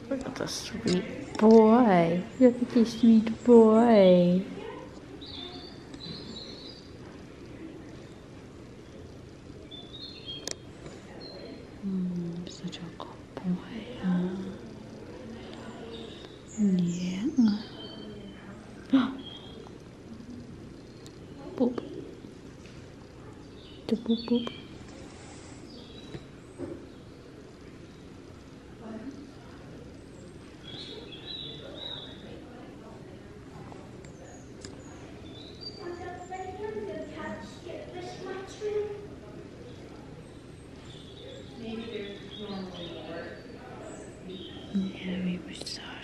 Look at the sweet boy. Look at the sweet boy. Such a good boy, huh? Yeah. Boop. The boop boop. Yeah, we were sorry.